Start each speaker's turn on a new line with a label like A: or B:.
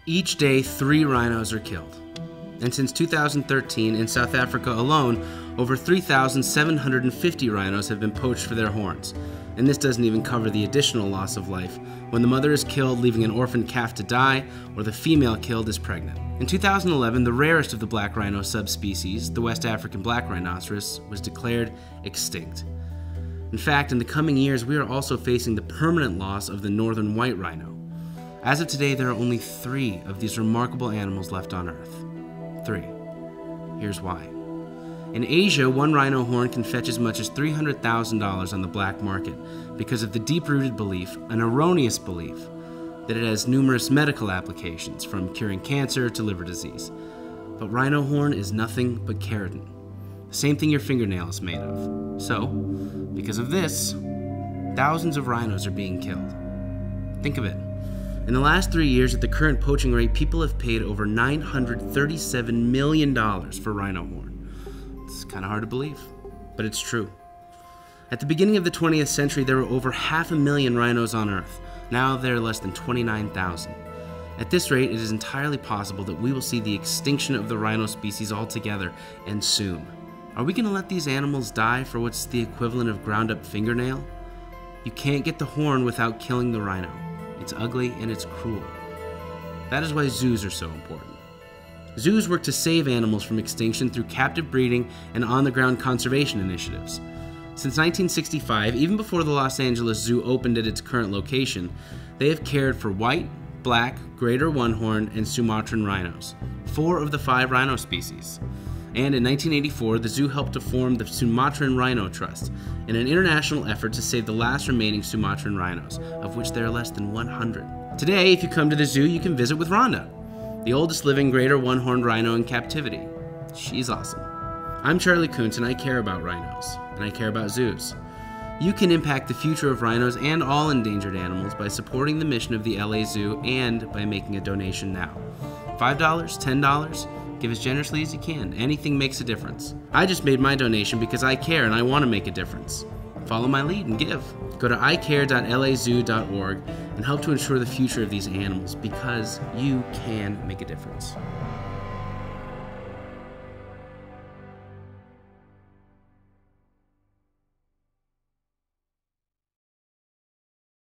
A: Each day, 3 rhinos are killed. And since 2013, in South Africa alone, over 3,750 rhinos have been poached for their horns. And this doesn't even cover the additional loss of life when the mother is killed, leaving an orphan calf to die, or the female killed is pregnant. In 2011, the rarest of the black rhino subspecies, the West African black rhinoceros, was declared extinct. In fact, in the coming years, we are also facing the permanent loss of the northern white rhino. As of today, there are only 3 of these remarkable animals left on Earth. 3. Here's why. In Asia, one rhino horn can fetch as much as $300,000 on the black market because of the deep-rooted belief, an erroneous belief, that it has numerous medical applications, from curing cancer to liver disease. But rhino horn is nothing but keratin, the same thing your fingernail is made of. So, because of this, thousands of rhinos are being killed. Think of it. In the last 3 years, at the current poaching rate, people have paid over $937 million for rhino horn. It's kind of hard to believe, but it's true. At the beginning of the 20th century, there were over 500,000 rhinos on Earth. Now there are less than 29,000. At this rate, it is entirely possible that we will see the extinction of the rhino species altogether, and soon. Are we going to let these animals die for what's the equivalent of ground-up fingernail? You can't get the horn without killing the rhino. It's ugly and it's cruel. That is why zoos are so important. Zoos work to save animals from extinction through captive breeding and on-the-ground conservation initiatives. Since 1965, even before the Los Angeles Zoo opened at its current location, they have cared for white, black, greater one-horn, and Sumatran rhinos, 4 of the 5 rhino species. And in 1984, the zoo helped to form the Sumatran Rhino Trust, in an international effort to save the last remaining Sumatran rhinos, of which there are less than 100. Today, if you come to the zoo, you can visit with Rhonda, the oldest living greater one-horned rhino in captivity. She's awesome. I'm Charlie Kuntz, and I care about rhinos, and I care about zoos. You can impact the future of rhinos and all endangered animals by supporting the mission of the LA Zoo and by making a donation now. $5, $10, give as generously as you can. Anything makes a difference. I just made my donation because I care and I want to make a difference. Follow my lead and give. Go to icare.lazoo.org and help to ensure the future of these animals, because you can make a difference.